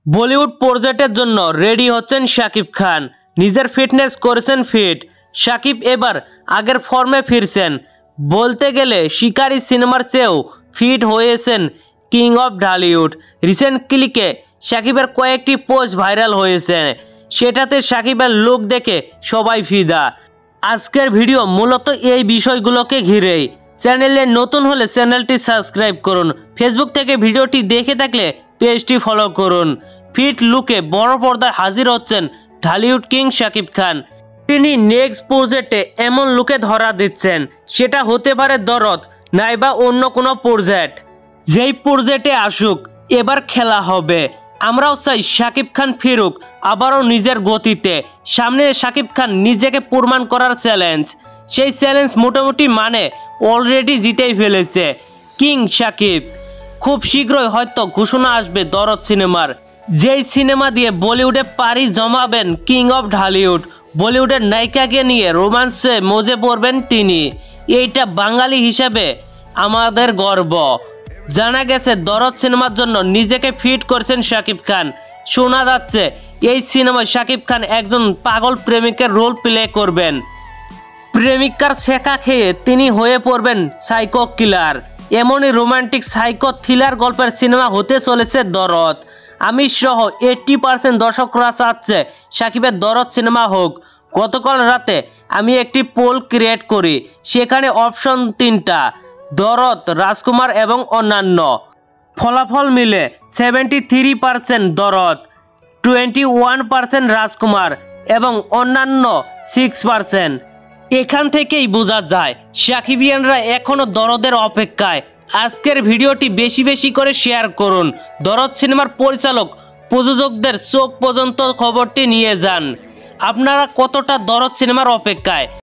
বলিউড প্রজেক্টের জন্য রেডি হচ্ছেন শাকিব খান। নিজের ফিটনেস করেছেন ফিট। শাকিব এবার আগের ফর্মে ফিরছেন। বলতে গেলে শিকারি সিনেমার চেয়েও ফিট হয়েছেন কিং অফ ঢালিউড। রিসেন্ট ক্লিকে শাকিবের কয়েকটি পোস্ট ভাইরাল হয়েছে, সেটাতে শাকিবের লুক দেখে সবাই ফিদা। আজকের ভিডিও মূলত এই বিষয়গুলোকে ঘিরেই। চ্যানেলে নতুন হলে চ্যানেলটি সাবস্ক্রাইব করুন। ফেসবুক থেকে ভিডিওটি দেখে থাকলে পেজটি ফলো করুন। ফিট লুকে বড় পর্দায় হাজির হচ্ছেন ঢালিউড কিং শাকিব খান। তিনি নেক্সট প্রজেক্টে এমন লুকে ধরা দিচ্ছেন, সেটা হতে পারে দরদ, নাইবা অন্য কোনো প্রজেক্ট। যেই প্রজেক্টে আসুক এবার খেলা হবে। আমরাও চাই শাকিব খান ফিরুক আবারও নিজের গতিতে। সামনে শাকিব খান নিজেকে প্রমাণ করার চ্যালেঞ্জ। সেই চ্যালেঞ্জ মোটামুটি অলরেডি জিতেই ফেলেছে কিং শাকিব। খুব শীঘ্রই হয়তো ঘোষণা আসবে দরদ সিনেমার, যেই সিনেমা দিয়ে বলিউডে পাড়ি জমাবেন কিং অফ ঢালিউড। বলিউডের নায়িকাকে নিয়ে রোমান্সে মজে পড়বেন তিনি। এইটা বাঙালি হিসেবে আমাদের গর্ব। জানা গেছে দরদ সিনেমার জন্য নিজেকে ফিট করেছেন শাকিব খান। শোনা যাচ্ছে এই সিনেমায় শাকিব খান একজন পাগল প্রেমিকের রোল প্লে করবেন। প্রেমিকার ছেঁকা খেয়ে তিনি হয়ে পড়বেন সাইকো কিলার। এমনই রোমান্টিক সাইকো থ্রিলার গল্পের সিনেমা হতে চলেছে দরদ। আমি সহ 80% দর্শকরা চাচ্ছে শাকিবের দরদ সিনেমা হোক। গতকাল রাতে আমি একটি পোল ক্রিয়েট করি, সেখানে অপশন 3টা: দরদ, রাজকুমার এবং অন্যান্য। ফলাফল মিলে 73% দরদ, 21% রাজকুমার এবং অন্যান্য 6%। এখান থেকেই বোঝা যায় শাকিবিয়ানরা এখনো দরদের অপেক্ষায়। আজকের ভিডিওটি বেশি বেশি করে শেয়ার করুন। দরদ সিনেমার পরিচালক প্রযোজকদের চোখ পর্যন্ত খবরটি নিয়ে যান। আপনারা কতটা দরদ সিনেমার অপেক্ষায়?